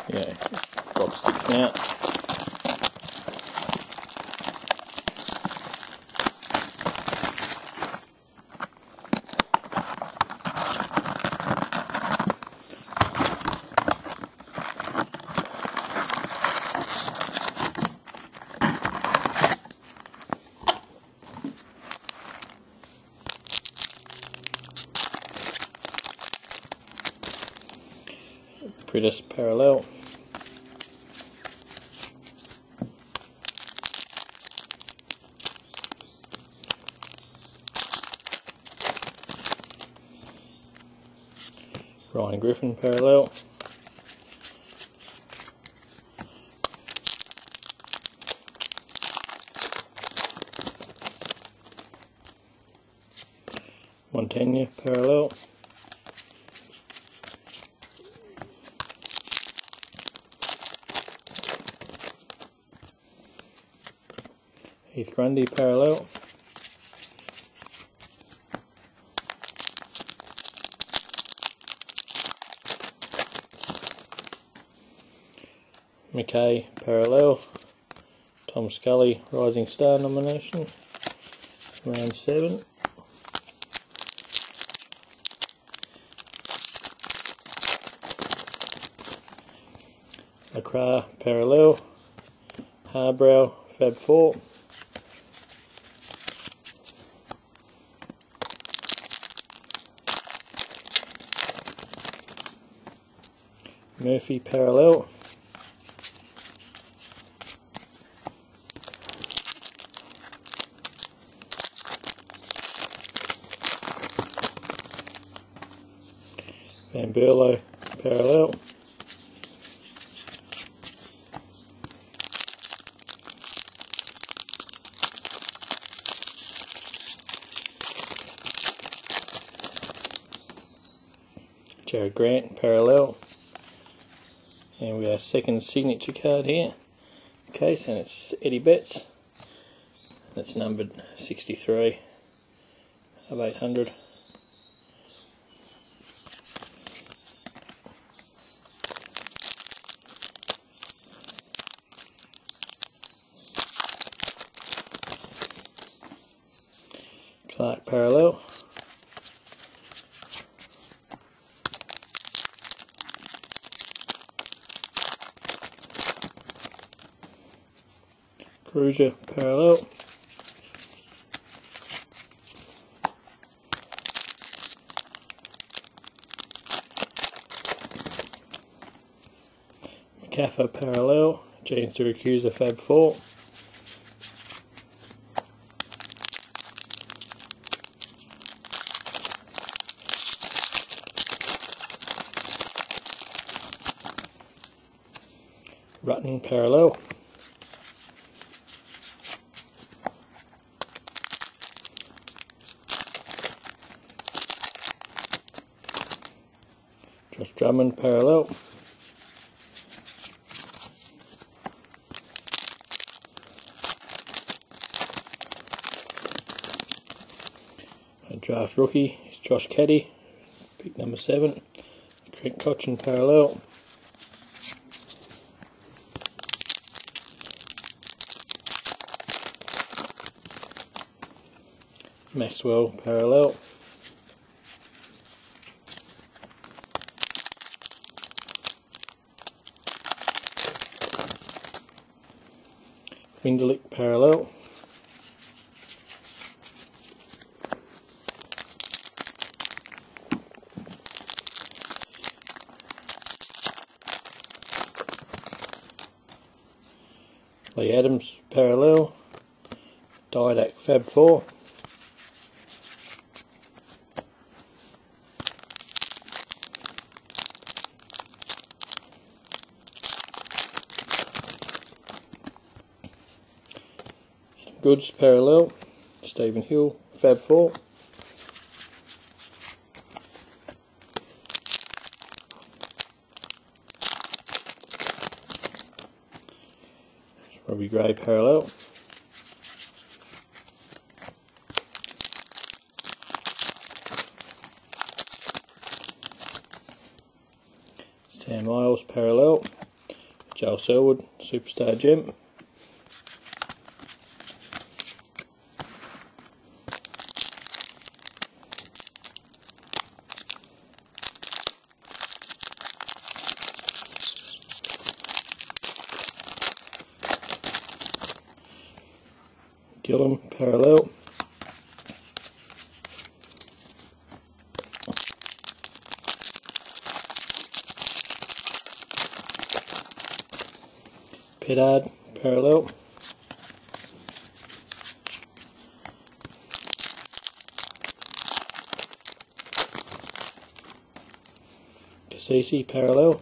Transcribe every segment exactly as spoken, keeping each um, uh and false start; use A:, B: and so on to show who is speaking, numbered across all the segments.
A: Yeah, drop sticks out. Pritis parallel. Ryan Griffin parallel. Montaigne parallel. Heath Grundy parallel. McKay parallel. Tom Scully Rising Star nomination, round seven. Accra parallel. Harbrow Fab four. Murphy parallel. Van Berlo parallel. Jared Grant parallel. And we have our second signature card here. Okay, so it's Eddie Betts. That's numbered sixty-three of eight hundred. Clark parallel. Cruiser parallel. McCaffer parallel. Gene Syracuse Fab four. Rutten parallel. Josh Drummond parallel. And draft rookie is Josh Caddy, pick number seven. Trent Cotchin parallel. Maxwell parallel. Winderlick parallel. Lee Adams parallel. Didac Fab four. Goods parallel. Stephen Hill Fab four. Robbie Gray parallel. Sam Miles parallel. Joel Selwood, Superstar Gem. Gillum Parallel. Pedard Parallel. Cassisi Parallel.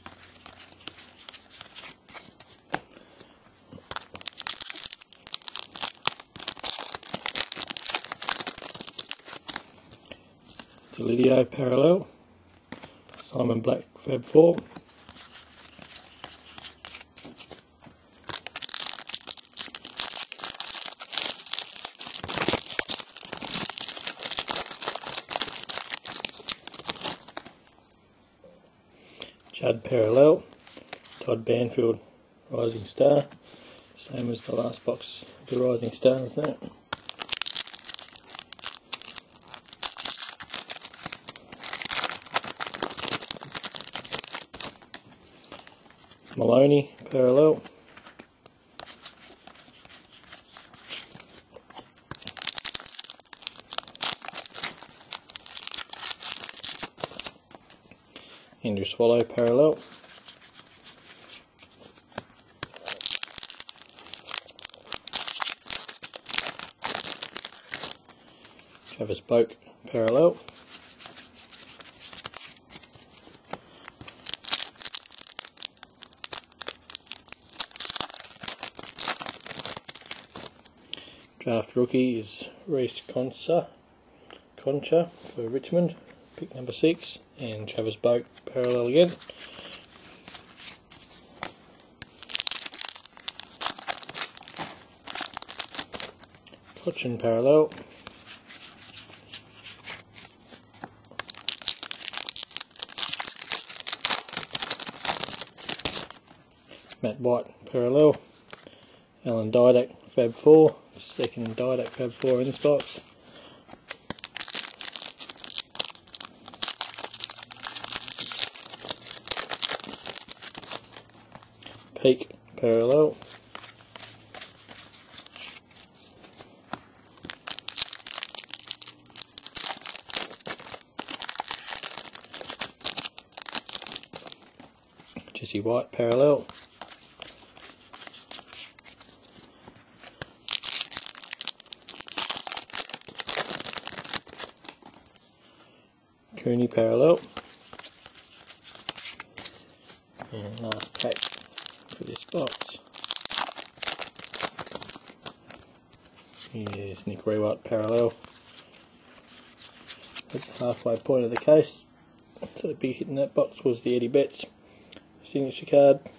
A: Delidio Parallel. Simon Black Fab four. Judd Parallel, Todd Banfield Rising Star, same as the last box, the Rising Star, isn't it? Maloney Parallel, Andrew Swallow Parallel, Travis Boak Parallel, draft rookie is Reece Concha, Concha for Richmond, pick number six, and Travis Boak Parallel again. Cochin Parallel, Matt White Parallel, Alan Didak Fab four, second Didak Fab four in this box. Peak Parallel, Jesse White Parallel, Cooney Parallel, and last pack for this box. Here's Nick Rewalt Parallel at the halfway point of the case. So the big hit in that box was the Eddie Betts signature card.